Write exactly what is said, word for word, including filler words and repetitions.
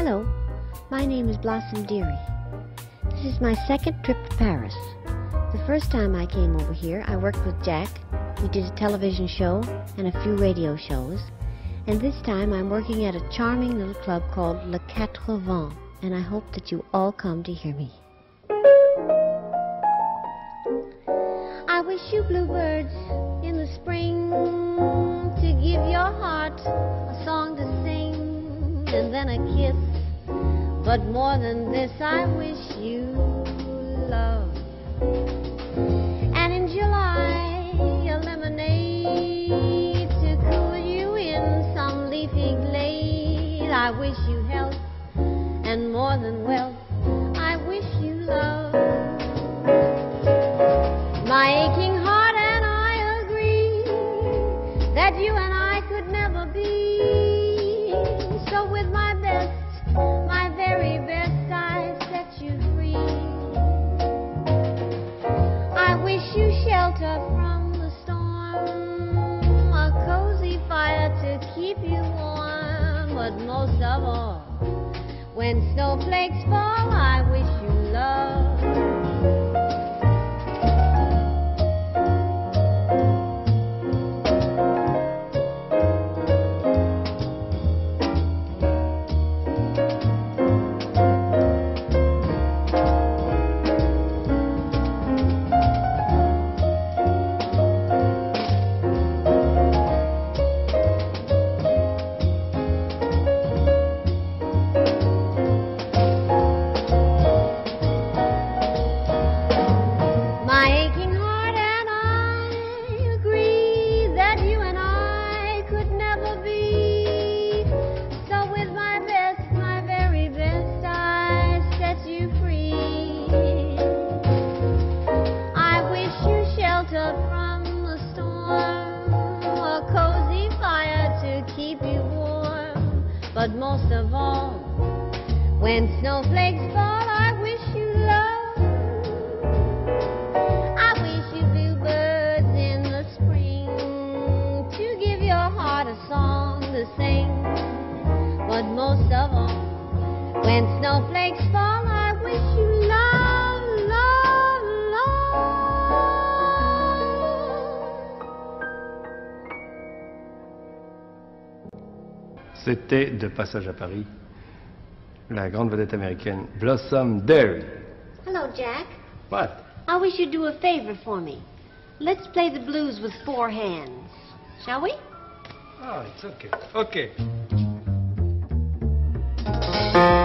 Hello, my name is Blossom Dearie. This is my second trip to Paris. The first time I came over here, I worked with Jack. We did a television show and a few radio shows. And this time I'm working at a charming little club called Le Quatre Vents, and I hope that you all come to hear me. I wish you bluebirds in the spring to give your heart a song to sing and then a kiss. But more than this, I wish you love. And in July, a lemonade to cool you in some leafy glade. I wish you health and more than wealth. I wish you love. My aching heart and I agree that you and I could never be. So with my best, my very best, I set you free. I wish you shelter from the storm, a cozy fire to keep you warm. But most of all, when snowflakes fall, I wish you love. But most of all, when snowflakes fall, I wish you love. I wish you bluebirds in the spring to give your heart a song to sing. But most of all, when snowflakes fall, I wish you love, love, love. C'était de passage à Paris, la grande vedette américaine Blossom Dearie. Hello, Jack. What? I wish you'd do a favor for me. Let's play the blues with four hands. Shall we? Oh, it's okay. Okay.